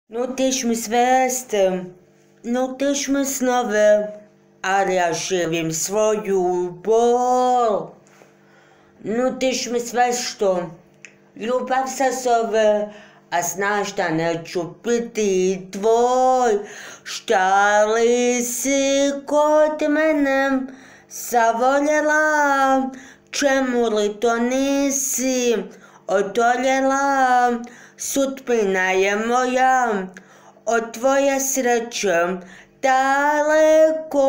Nu tež mi sveste, nu tež mi snove, ali ja živim svoju bol. Nu tež mi sve što ljubav sa zove, a znaš da neću biti tvoj. Šta li si kod mene zavoljela, čemu li to nisi odoljela? Sudbina je moja od tvoje sreće daleko.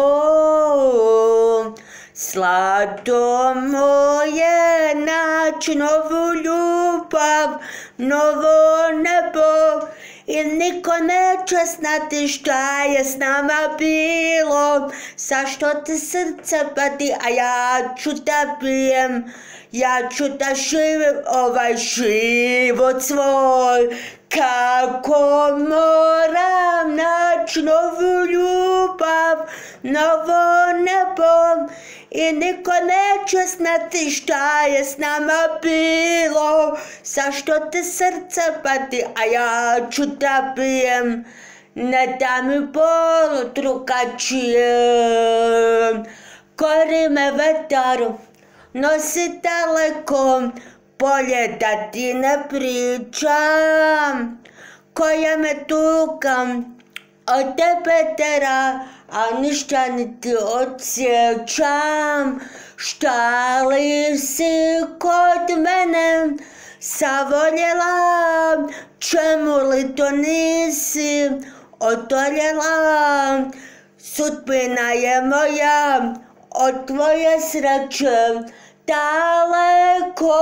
Zlato moje, naći novu ljubav, novo nebo, i niko neće znati šta je s nama bilo. Zašto ti srce pati, a ja ću da bijem, ja ću da živim ovaj život svoj. Kako moram naći novu ljubav, novo nebo, i niko neće znati šta je s nama bilo. Zašto ti srce pati, a ja ću da bijem, ne da mi bol drugačije. Kori me vetar, nosi daleko, bolje da ti ne pričam. Koja me tuga od tebe tera, a ništa niti osjećam. Šta li si kod mene zavoljela, čemu li to nisi odoljela? Sudbina je moja od tvoje sreće daleko.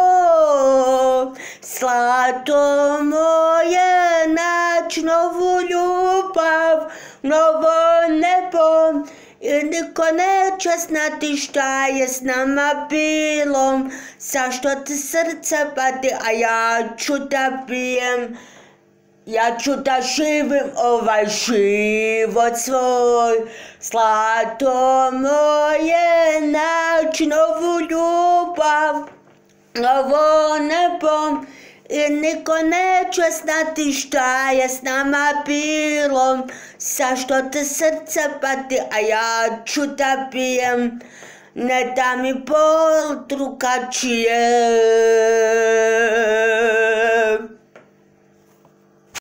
Zlato moje, naći novu ljubav, novo nebo, i niko neće znati šta je s nama bilo. Zašto ti srce pati, a ja ću da bijem, ja ću da živim ovaj život svoj. Zlato moje, naći novu ljubav, novo nebo, i niko neće znati šta je s nama bilo. Zašto ti srce pati, a ja ću da bijem, ne da mi bol drugačije.